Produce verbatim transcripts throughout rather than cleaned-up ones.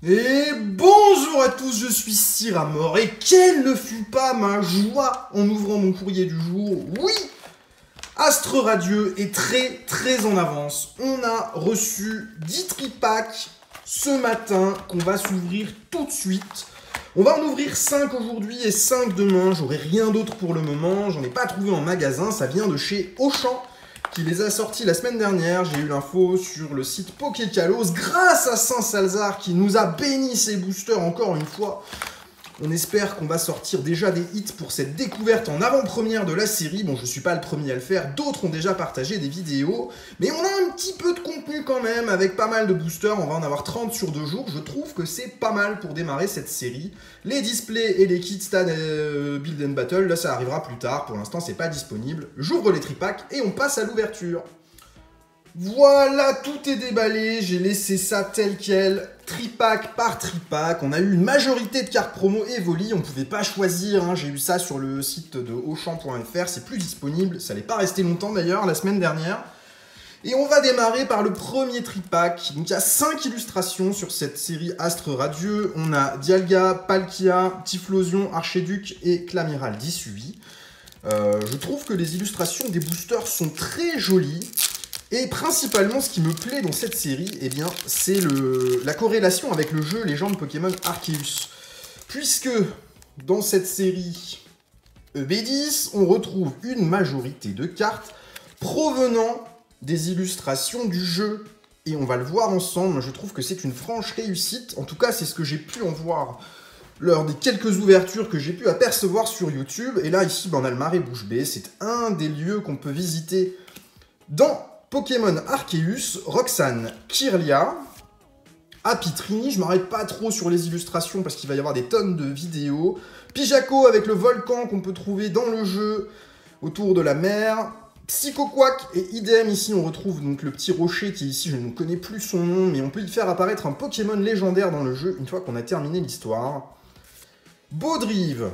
Et bonjour à tous, je suis Syramore et quelle ne fut pas ma joie en ouvrant mon courrier du jour. Oui, Astre Radieux est très très en avance. On a reçu dix tripacks ce matin qu'on va s'ouvrir tout de suite. On va en ouvrir cinq aujourd'hui et cinq demain. J'aurai rien d'autre pour le moment, j'en ai pas trouvé en magasin, ça vient de chez Auchan qui les a sortis la semaine dernière. J'ai eu l'info sur le site Pokékalos grâce à Saint-Salzar qui nous a béni ses boosters encore une fois. On espère qu'on va sortir déjà des hits pour cette découverte en avant-première de la série. Bon, je suis pas le premier à le faire, d'autres ont déjà partagé des vidéos, mais on a un petit peu de contenu quand même, avec pas mal de boosters, on va en avoir trente sur deux jours. Je trouve que c'est pas mal pour démarrer cette série. Les displays et les kits Stan euh, Build and Battle, là ça arrivera plus tard, pour l'instant c'est pas disponible. J'ouvre les tripacks et on passe à l'ouverture. Voilà, tout est déballé, j'ai laissé ça tel quel, tripack par tripack. On a eu une majorité de cartes promo Evoli, on ne pouvait pas choisir, hein. J'ai eu ça sur le site de Auchan point F R, c'est plus disponible, ça n'est pas resté longtemps d'ailleurs, la semaine dernière. Et on va démarrer par le premier tripack. Donc il y a cinq illustrations sur cette série Astre Radieux. On a Dialga, Palkia, Typhlosion, Archiduc et Clamiral d'Issui. Euh, je trouve que les illustrations des boosters sont très jolies. Et principalement, ce qui me plaît dans cette série, eh bien, c'est la corrélation avec le jeu Légende Pokémon Arceus. Puisque dans cette série E B dix, on retrouve une majorité de cartes provenant des illustrations du jeu. Et on va le voir ensemble, je trouve que c'est une franche réussite. En tout cas, c'est ce que j'ai pu en voir lors des quelques ouvertures que j'ai pu apercevoir sur YouTube. Et là, ici, ben, on a le Marais Bouche Bée. C'est un des lieux qu'on peut visiter dans Pokémon Arceus, Roxane, Kirlia, Apitrini, je m'arrête pas trop sur les illustrations parce qu'il va y avoir des tonnes de vidéos, Pijako avec le volcan qu'on peut trouver dans le jeu autour de la mer, Psychoquack et idem, ici on retrouve donc le petit rocher qui ici je ne connais plus son nom, mais on peut y faire apparaître un Pokémon légendaire dans le jeu une fois qu'on a terminé l'histoire, Baudrive,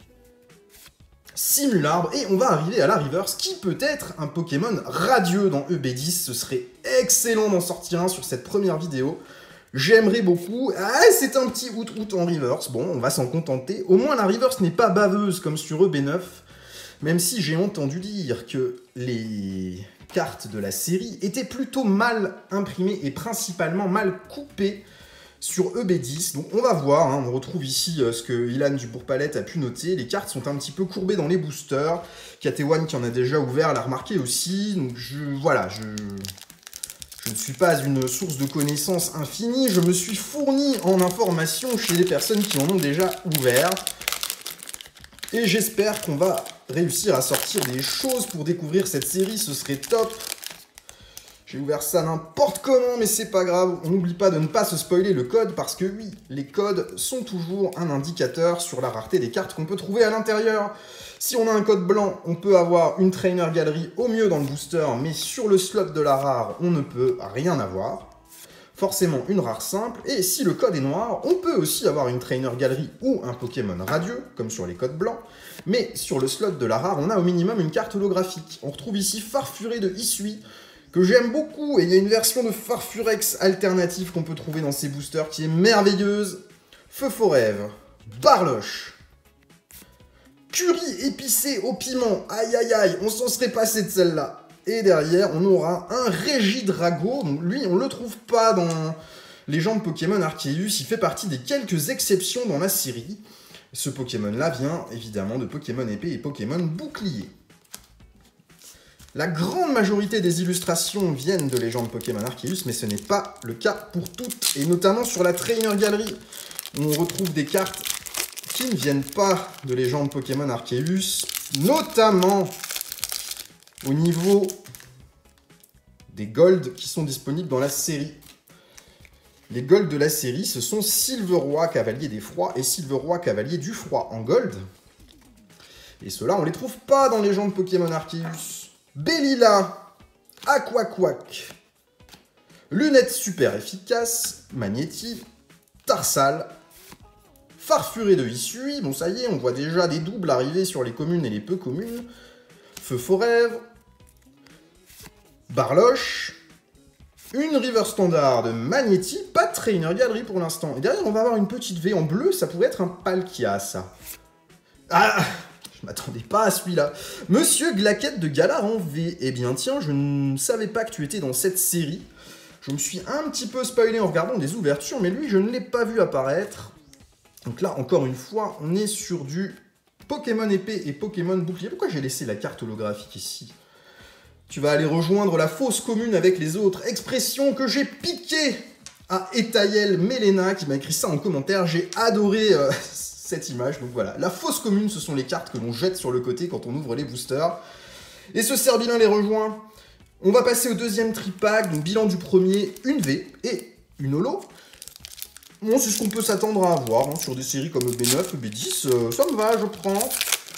Simularbre, et on va arriver à la Reverse, qui peut être un Pokémon radieux dans E B dix. Ce serait excellent d'en sortir un sur cette première vidéo. J'aimerais beaucoup. Ah, c'est un petit out-out en Reverse. Bon, on va s'en contenter. Au moins, la Reverse n'est pas baveuse comme sur E B neuf, même si j'ai entendu dire que les cartes de la série étaient plutôt mal imprimées et principalement mal coupées sur E B dix, donc on va voir, hein, on retrouve ici euh, ce que Ilan du Bourg-Palette a pu noter, les cartes sont un petit peu courbées dans les boosters, Katewan qui en a déjà ouvert l'a remarqué aussi, donc je, voilà, je, je ne suis pas une source de connaissances infinie, je me suis fourni en informations chez les personnes qui en ont déjà ouvert, et j'espère qu'on va réussir à sortir des choses pour découvrir cette série, ce serait top. J'ai ouvert ça n'importe comment, mais c'est pas grave. On n'oublie pas de ne pas se spoiler le code, parce que oui, les codes sont toujours un indicateur sur la rareté des cartes qu'on peut trouver à l'intérieur. Si on a un code blanc, on peut avoir une Trainer Gallery au mieux dans le booster, mais sur le slot de la rare, on ne peut rien avoir. Forcément une rare simple, et si le code est noir, on peut aussi avoir une Trainer Gallery ou un Pokémon radieux, comme sur les codes blancs, mais sur le slot de la rare, on a au minimum une carte holographique. On retrouve ici Farfuré de Issui, que j'aime beaucoup, et il y a une version de Farfurex alternative qu'on peut trouver dans ces boosters qui est merveilleuse. Feu Forève, Barloche, Curry épicé au piment, aïe aïe aïe, on s'en serait passé de celle-là. Et derrière, on aura un Régidrago, donc lui, on le trouve pas dans Légende Pokémon Arceus, il fait partie des quelques exceptions dans la série. Ce Pokémon-là vient évidemment de Pokémon épée et Pokémon bouclier. La grande majorité des illustrations viennent de Légende Pokémon Arceus, mais ce n'est pas le cas pour toutes, et notamment sur la Trainer Gallery, où on retrouve des cartes qui ne viennent pas de Légende Pokémon Arceus, notamment au niveau des Gold qui sont disponibles dans la série. Les Gold de la série, ce sont Silveroi, Cavalier des Froids, et Silveroi, Cavalier du Froid en Gold. Et ceux-là, on ne les trouve pas dans Légende Pokémon Arceus. Bellila, Aquaquack, Lunettes super efficaces, Magnéti, Tarsal, Farfuré de Issui, bon ça y est, on voit déjà des doubles arriver sur les communes et les peu communes, Feu Forève, Barloche, Une River Standard de Magnéti, pas de Trainer Gallery pour l'instant. Et derrière, on va avoir une petite V en bleu, ça pourrait être un Palkia, ça. Ah, je m'attendais pas à celui-là. Monsieur Glaquette de Galar en V. Eh bien, tiens, je ne savais pas que tu étais dans cette série. Je me suis un petit peu spoilé en regardant des ouvertures, mais lui, je ne l'ai pas vu apparaître. Donc là, encore une fois, on est sur du Pokémon épée et Pokémon bouclier. Pourquoi j'ai laissé la carte holographique ici? Tu vas aller rejoindre la fosse commune avec les autres. Expression que j'ai piquée à Etayel Melena, qui m'a écrit ça en commentaire. J'ai adoré euh, cette image. Donc voilà, la fosse commune, ce sont les cartes que l'on jette sur le côté quand on ouvre les boosters. Et ce Serbilin les rejoint. On va passer au deuxième tripack, donc bilan du premier, une V et une holo. Bon, c'est ce qu'on peut s'attendre à avoir hein, sur des séries comme E B neuf, E B dix, euh, ça me va, je prends.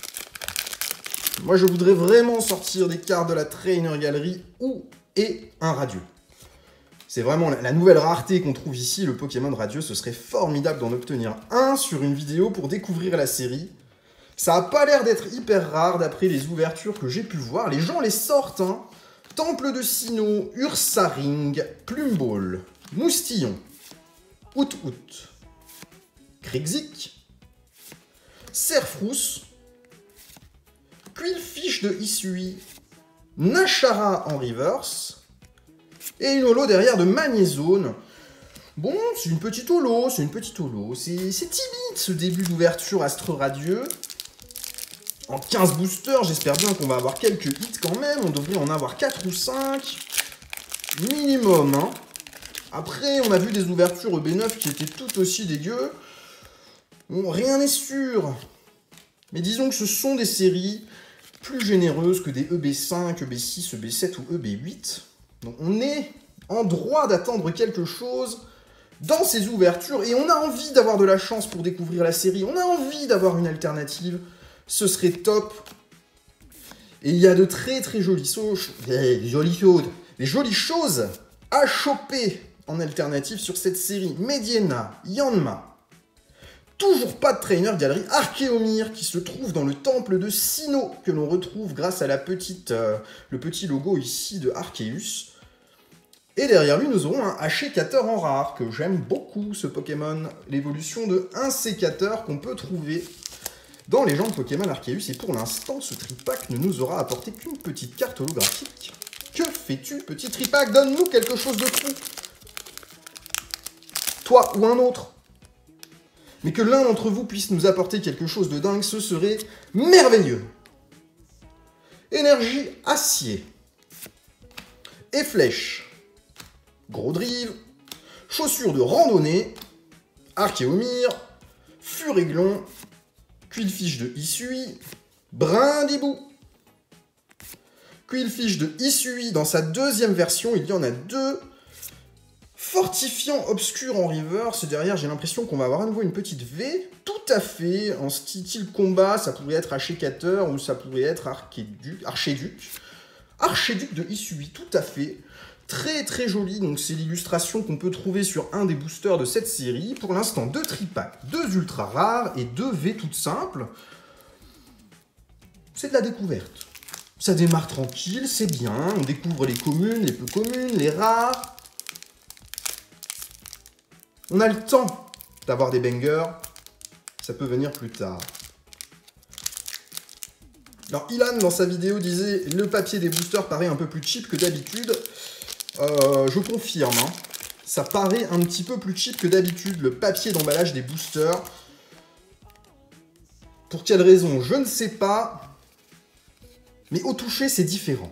Moi, je voudrais vraiment sortir des cartes de la Trainer Gallery ou et un radieux. C'est vraiment la, la nouvelle rareté qu'on trouve ici, le Pokémon radieux. Ce serait formidable d'en obtenir un sur une vidéo pour découvrir la série. Ça n'a pas l'air d'être hyper rare d'après les ouvertures que j'ai pu voir. Les gens les sortent, hein. Temple de Sinnoh, Ursaring, Plumball, Moustillon, Out-Out, Krixik, Serfrousse, Quillfish de Isui, Nashara en reverse, et une holo derrière de Magnézone. Bon, c'est une petite holo, c'est une petite holo. C'est timide ce début d'ouverture Astre Radieux. En quinze boosters, j'espère bien qu'on va avoir quelques hits quand même. On devrait en avoir quatre ou cinq. Minimum, hein. Après, on a vu des ouvertures E B neuf qui étaient tout aussi dégueu. Bon, rien n'est sûr. Mais disons que ce sont des séries plus généreuses que des E B cinq, E B six, E B sept ou E B huit. Donc on est en droit d'attendre quelque chose dans ces ouvertures. Et on a envie d'avoir de la chance pour découvrir la série. On a envie d'avoir une alternative. Ce serait top. Et il y a de très très jolies choses, des jolies choses, des jolies choses à choper en alternative sur cette série. Mediena, Yanma. Toujours pas de Trainer Gallery. Archéomir qui se trouve dans le temple de Sinnoh que l'on retrouve grâce à la petite, euh, le petit logo ici de Arceus. Et derrière lui, nous aurons un Hachicateur en rare que j'aime beaucoup ce Pokémon. L'évolution de un sécateur qu'on peut trouver dans les légendes Pokémon Arceus, et pour l'instant, ce tripack ne nous aura apporté qu'une petite carte holographique. Que fais-tu, petit tripack? Donne-nous quelque chose de fou. Toi ou un autre. Mais que l'un d'entre vous puisse nous apporter quelque chose de dingue, ce serait merveilleux. Énergie acier. Et flèche. Gros drive. Chaussures de randonnée. Archéomir. Furéglon. Quillfish de Isui, Brindibou. Quillfish de Isui, dans sa deuxième version, il y en a deux. Fortifiant obscur en reverse. Derrière, j'ai l'impression qu'on va avoir à nouveau une petite V. Tout à fait, en style combat, ça pourrait être Hachicateur ou ça pourrait être Archéduc. Archéduc. Archéduc de Isui, tout à fait. Très très joli, donc c'est l'illustration qu'on peut trouver sur un des boosters de cette série. Pour l'instant, deux tripacks, deux ultra rares et deux V toutes simples. C'est de la découverte. Ça démarre tranquille, c'est bien. On découvre les communes, les peu communes, les rares. On a le temps d'avoir des bangers. Ça peut venir plus tard. Alors, Ilan, dans sa vidéo, disait « Le papier des boosters paraît un peu plus cheap que d'habitude ». Euh, je confirme, hein. Ça paraît un petit peu plus cheap que d'habitude, le papier d'emballage des boosters. Pour quelle raison, je ne sais pas. Mais au toucher, c'est différent.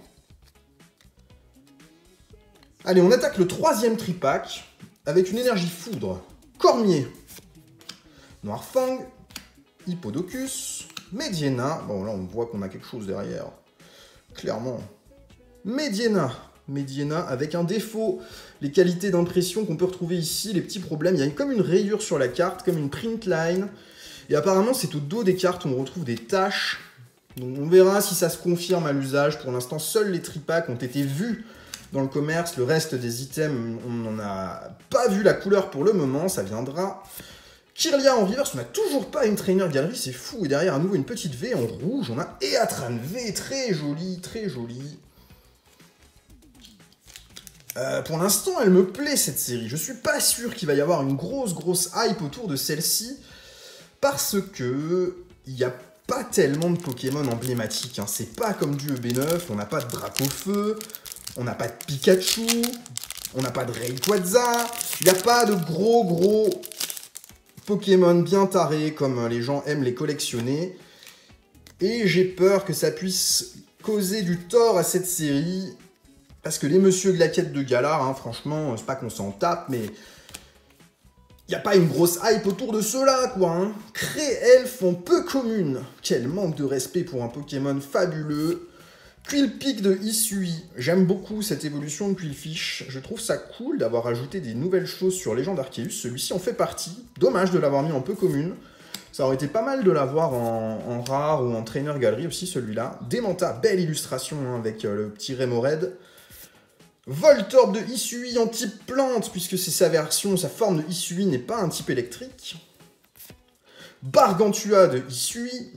Allez, on attaque le troisième tripack avec une énergie foudre. Cormier, Noirfang, Hippodocus, Mediena. Bon, là, on voit qu'on a quelque chose derrière. Clairement. Mediena. Mediena avec un défaut, les qualités d'impression qu'on peut retrouver ici, les petits problèmes, il y a comme une rayure sur la carte, comme une print line, et apparemment c'est au dos des cartes où on retrouve des taches, donc on verra si ça se confirme à l'usage. Pour l'instant, seuls les tripacks ont été vus dans le commerce, le reste des items, on n'en a pas vu la couleur pour le moment, ça viendra. Kirlia en reverse, on n'a toujours pas une Trainer Gallery, c'est fou, et derrière à nouveau une petite V en rouge, on a Eatran V, très joli, très joli. Euh, pour l'instant, elle me plaît cette série. Je suis pas sûr qu'il va y avoir une grosse grosse hype autour de celle-ci parce que il n'y a pas tellement de Pokémon emblématiques. Hein. C'est pas comme du E B neuf, on n'a pas de Dracofeu, on n'a pas de Pikachu, on n'a pas de Rayquaza, il n'y a pas de gros gros Pokémon bien tarés comme les gens aiment les collectionner. Et j'ai peur que ça puisse causer du tort à cette série. Parce que les messieurs de la quête de Galar, hein, franchement, c'est pas qu'on s'en tape, mais... Il n'y a pas une grosse hype autour de ceux-là, quoi. Hein. Cré-Elfe en peu commune. Quel manque de respect pour un Pokémon fabuleux. Quillpic de Hisui. J'aime beaucoup cette évolution de Quillfish. Je trouve ça cool d'avoir ajouté des nouvelles choses sur Légende Arceus. Celui-ci en fait partie. Dommage de l'avoir mis en peu commune. Ça aurait été pas mal de l'avoir en, en rare ou en trainer galerie aussi, celui-là. Démenta, belle illustration hein, avec euh, le petit Remoraid. Voltorb de Hisui en type plante, puisque c'est sa version, sa forme de Hisui n'est pas un type électrique. Bargantua de Hisui.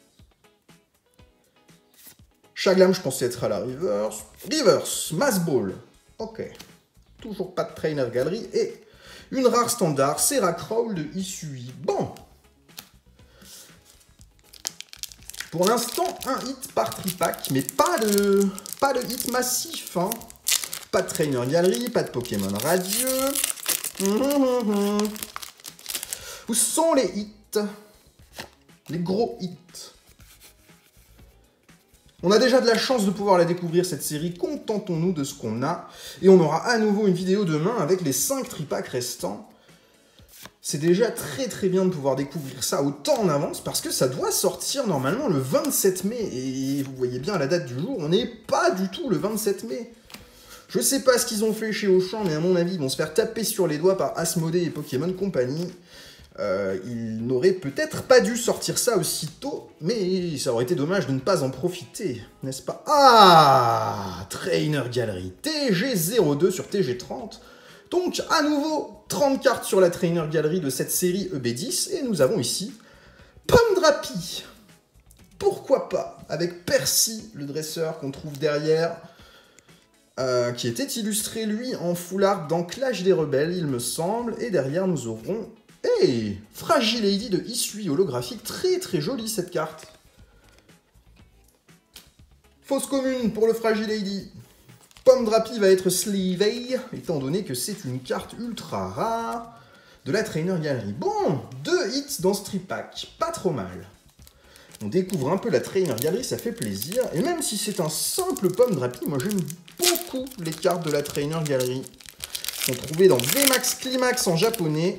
Chaglam, je pensais être à la reverse. Reverse, Mass Ball. Ok. Toujours pas de trainer galerie. Et une rare standard, Seracrawl de Hisui. Bon. Pour l'instant, un hit par tripack, mais pas de, pas de hit massif. Hein. Pas de trainer galerie, pas de Pokémon radieux. Mmh, mmh. Où sont les hits? Les gros hits. On a déjà de la chance de pouvoir la découvrir, cette série. Contentons-nous de ce qu'on a. Et on aura à nouveau une vidéo demain avec les cinq tripacks restants. C'est déjà très très bien de pouvoir découvrir ça autant en avance, parce que ça doit sortir normalement le vingt-sept mai. Et vous voyez bien la date du jour, on n'est pas du tout le vingt-sept mai. Je sais pas ce qu'ils ont fait chez Auchan, mais à mon avis, ils vont se faire taper sur les doigts par Asmodée et Pokémon Company. Euh, ils n'auraient peut-être pas dû sortir ça aussitôt, mais ça aurait été dommage de ne pas en profiter, n'est-ce pas? Ah, Trainer Gallery, T G zéro deux sur T G trente. Donc, à nouveau, trente cartes sur la Trainer Gallery de cette série E B dix, et nous avons ici Pomdrapi. Pourquoi pas? Avec Percy, le dresseur qu'on trouve derrière... Euh, qui était illustré, lui, en full art dans Clash des Rebelles, il me semble. Et derrière, nous aurons... Hey, Fragile Lady de Hisui, holographique. Très, très jolie, cette carte. Fausse commune pour le Fragile Lady. Pomdrapi va être Sleevey, étant donné que c'est une carte ultra rare de la Trainer Gallery. Bon, deux hits dans ce tripack. Pas trop mal. On découvre un peu la Trainer Gallery, ça fait plaisir. Et même si c'est un simple Pomdrapi, moi j'aime beaucoup les cartes de la Trainer Gallery. Sont trouvées dans V MAX Climax en japonais.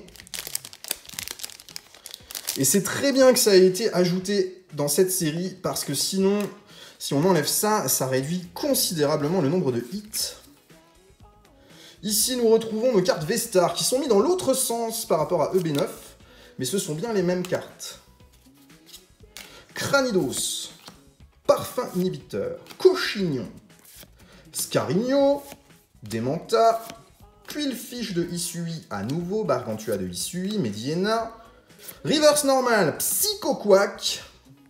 Et c'est très bien que ça ait été ajouté dans cette série, parce que sinon, si on enlève ça, ça réduit considérablement le nombre de hits. Ici, nous retrouvons nos cartes V-Star, qui sont mises dans l'autre sens par rapport à E B neuf, mais ce sont bien les mêmes cartes. Cranidos, Parfum Inhibiteur, Cochignon, Scarigno, Démenta, Quillfish de Hisui, à nouveau, Bargantua de Hisui, Mediena, Reverse Normal, Psychoquack,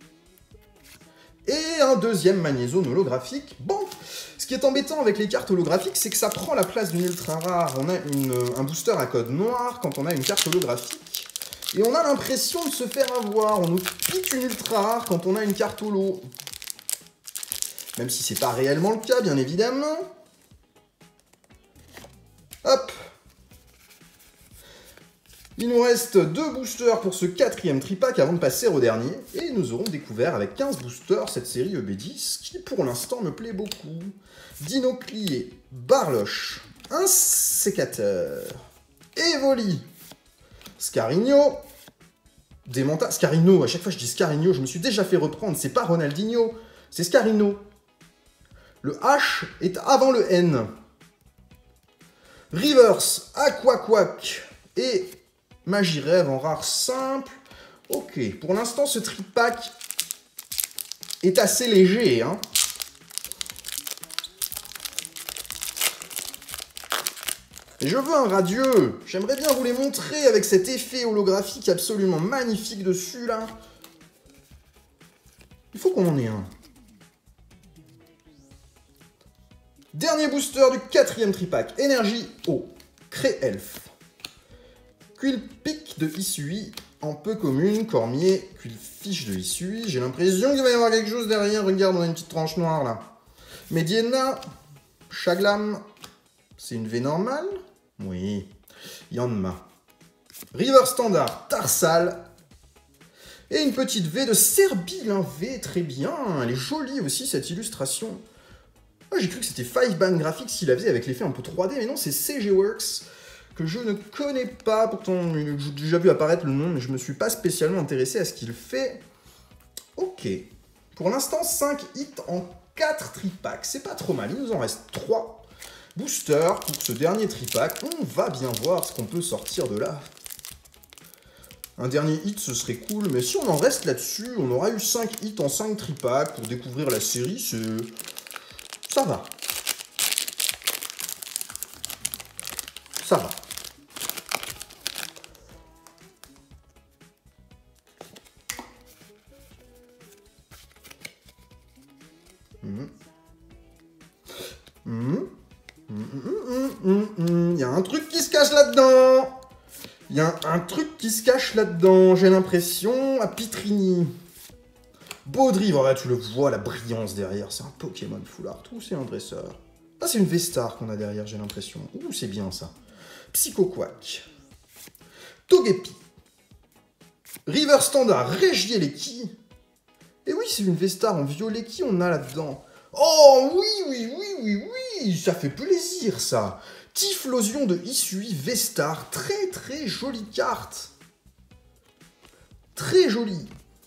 et un deuxième Magnézone holographique. Bon, ce qui est embêtant avec les cartes holographiques, c'est que ça prend la place d'une ultra rare. On a une, un booster à code noir quand on a une carte holographique. Et on a l'impression de se faire avoir. On nous pique une ultra rare quand on a une carte holo. Même si c'est pas réellement le cas, bien évidemment. Hop. Il nous reste deux boosters pour ce quatrième tripack avant de passer au dernier. Et nous aurons découvert avec quinze boosters cette série E B dix qui pour l'instant me plaît beaucoup. Dinoclier, Barloche, un sécateur, Evoli, Scarigno, Démenta, Scarigno, à chaque fois je dis Scarigno, je me suis déjà fait reprendre, c'est pas Ronaldinho, c'est Scarigno. Le H est avant le N. Reverse, Aquaquack et Magirêve en rare simple. Ok, pour l'instant ce tripack est assez léger, hein. Et je veux un radieux. J'aimerais bien vous les montrer avec cet effet holographique absolument magnifique dessus, là. Il faut qu'on en ait un. Dernier booster du quatrième tripack. Énergie eau. Cré-Elf. Quillpick de Hisui. En peu commune. Cormier. Quillfish de Hisui. J'ai l'impression qu'il va y avoir quelque chose derrière. Regarde, on a une petite tranche noire là. Mediena. Chaglam. C'est une V normale? Oui. Yanma. River Standard. Tarsal. Et une petite V de Serbille. Un V, très bien. Elle est jolie aussi cette illustration. Ah, j'ai cru que c'était Five Band Graphics qui la faisait avec l'effet un peu trois D, mais non, c'est C G Works, que je ne connais pas. Pourtant, j'ai déjà vu apparaître le nom, mais je ne me suis pas spécialement intéressé à ce qu'il fait. Ok. Pour l'instant, cinq hits en quatre tripacks. C'est pas trop mal. Il nous en reste trois boosters pour ce dernier tripack. On va bien voir ce qu'on peut sortir de là. Un dernier hit, ce serait cool, mais si on en reste là-dessus, on aura eu cinq hits en cinq tripacks pour découvrir la série, c'est... Ça va. Ça va. Mmh. Mmh. Mmh, mmh, mmh, mmh. Il y a un truc qui se cache là-dedans. Il y a un, un truc qui se cache là-dedans. J'ai l'impression à Pitrini. Baudry, voilà, tu le vois, la brillance derrière. C'est un Pokémon full art ou c'est un dresseur? Ah, c'est une V-Star qu'on a derrière, j'ai l'impression. Ouh, c'est bien ça. Psychoquack. Togepi. River Standard, Regieleki. Et oui, c'est une V-Star en violet. Qui on a là-dedans? Oh, oui, oui, oui, oui, oui. Ça fait plaisir, ça. Typhlosion de Hisui V-Star. Très, très jolie carte. Très jolie.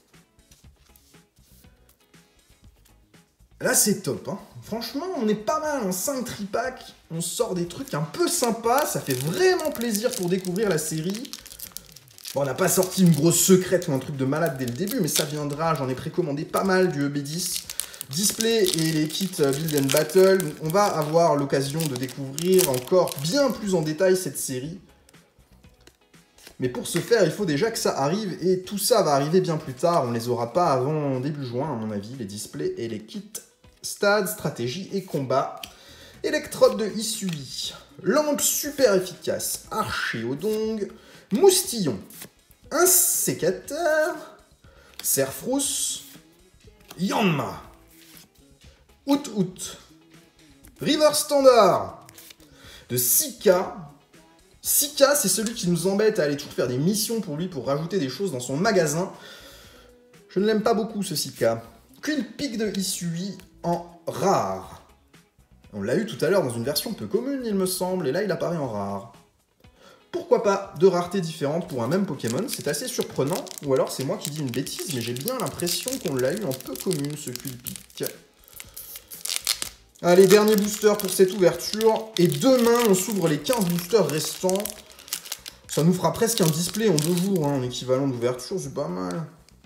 Là, c'est top, hein. Franchement, on est pas mal en cinq tripacks. On sort des trucs un peu sympas. Ça fait vraiment plaisir pour découvrir la série. Bon, on n'a pas sorti une grosse secrète ou un truc de malade dès le début, mais ça viendra. J'en ai précommandé pas mal du E B dix. Display et les kits Build and Battle. On va avoir l'occasion de découvrir encore bien plus en détail cette série. Mais pour ce faire, il faut déjà que ça arrive, et tout ça va arriver bien plus tard. On ne les aura pas avant début juin, à mon avis, les displays et les kits stade, stratégie et combat. Électrode de Hisui. Lampe super efficace. Archéodong. Moustillon. Un sécateur. Serfrousse. Yanma. Out Out. River Standard. De Sika. Sika, c'est celui qui nous embête à aller toujours faire des missions pour lui, pour rajouter des choses dans son magasin. Je ne l'aime pas beaucoup, ce Sika. Quillpick de Hisui en rare. On l'a eu tout à l'heure dans une version peu commune, il me semble, et là, il apparaît en rare. Pourquoi pas deux raretés différentes pour un même Pokémon? C'est assez surprenant, ou alors c'est moi qui dis une bêtise, mais j'ai bien l'impression qu'on l'a eu en peu commune, ce Quillpick. Allez, dernier booster pour cette ouverture. Et demain, on s'ouvre les quinze boosters restants. Ça nous fera presque un display en deux jours, hein, en équivalent d'ouverture, c'est pas mal.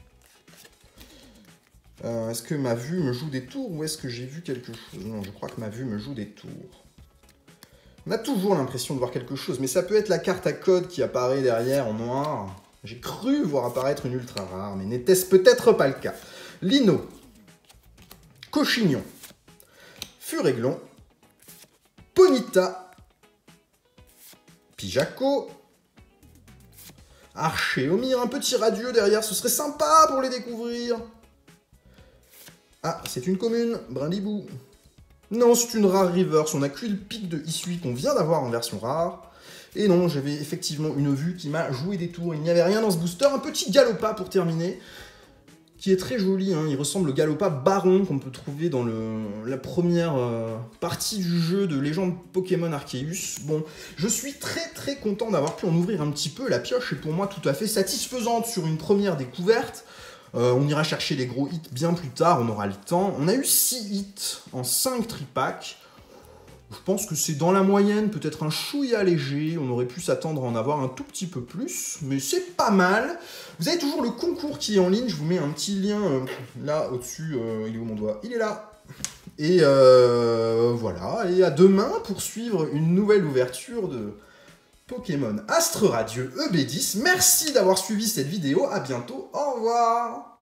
Euh, est-ce que ma vue me joue des tours ou est-ce que j'ai vu quelque chose? Non, je crois que ma vue me joue des tours. On a toujours l'impression de voir quelque chose, mais ça peut être la carte à code qui apparaît derrière en noir. J'ai cru voir apparaître une ultra rare, mais n'était-ce peut-être pas le cas. Lino. Cochignon. Furéglon, Ponyta, Pijaco, Archéomir, un petit radieux derrière, ce serait sympa pour les découvrir. Ah, c'est une commune, Brindibou. Non, c'est une rare reverse, on a Quillpick de Hisui qu'on vient d'avoir en version rare. Et non, j'avais effectivement une vue qui m'a joué des tours, il n'y avait rien dans ce booster, un petit Galopa pour terminer. Qui est très joli, hein. Il ressemble au Galopa Baron qu'on peut trouver dans le, la première euh, partie du jeu de Légende Pokémon Arceus. Bon, je suis très très content d'avoir pu en ouvrir un petit peu. La pioche est pour moi tout à fait satisfaisante sur une première découverte. Euh, on ira chercher les gros hits bien plus tard, on aura le temps. On a eu six hits en cinq tripacks. Je pense que c'est dans la moyenne, peut-être un chouïa léger. On aurait pu s'attendre à en avoir un tout petit peu plus, mais c'est pas mal. Vous avez toujours le concours qui est en ligne. Je vous mets un petit lien euh, là au-dessus. Euh, il est où mon doigt? Il est là. Et euh, voilà. Et à demain pour suivre une nouvelle ouverture de Pokémon Astre Radieux E B dix. Merci d'avoir suivi cette vidéo. À bientôt. Au revoir.